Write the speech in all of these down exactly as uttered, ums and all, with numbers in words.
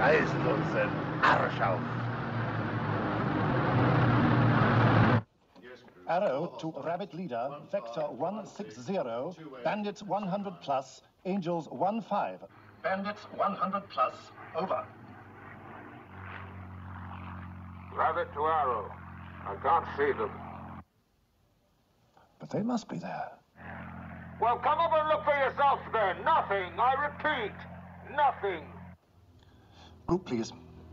weisen unseren Arsch auf. Arrow to Rabbit Leader, Vector one six zero, Bandits one hundred plus, Angels one five. Bandits one hundred plus, over. Rabbit to Arrow. I can't see them. But they must be there. Well, come up and look for yourself then. Nothing, I repeat, nothing. Group, please.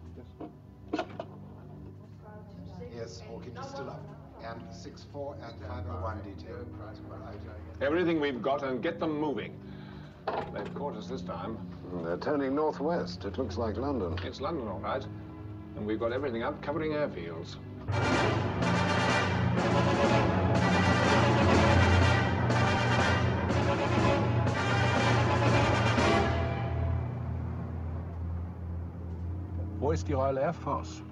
Yes, Hawkins is still up. And six four and five oh one detail. Everything we've got and get them moving. They've caught us this time. They're turning northwest. It looks like London. It's London, all right. And we've got everything up covering airfields. Wo ist die Royal Air Force?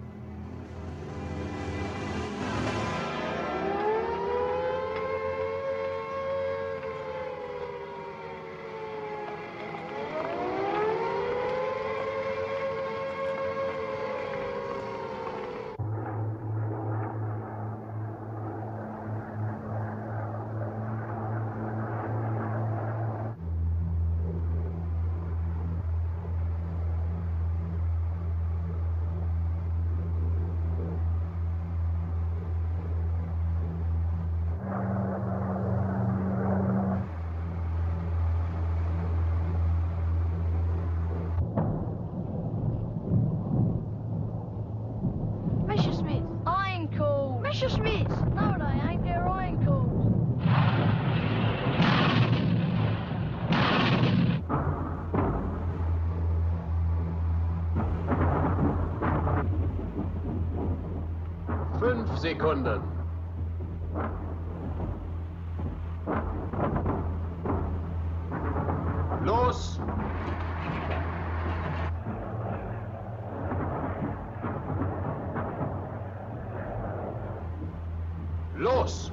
Messerschmitt! No, they ain't. They're Ironclaws. Fünf Sekunden. Los! Los!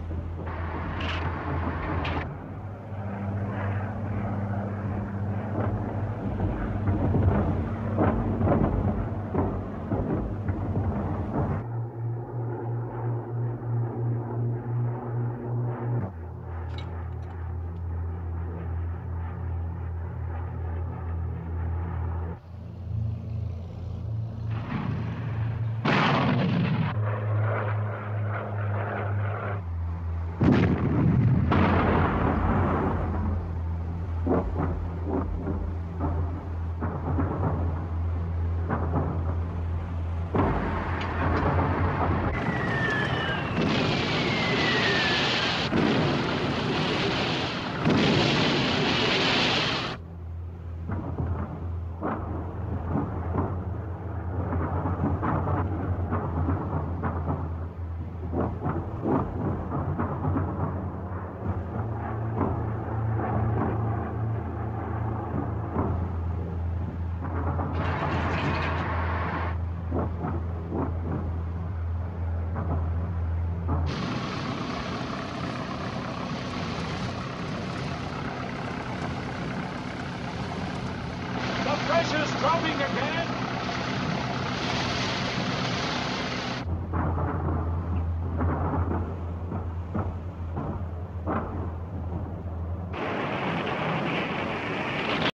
Pressure's dropping again.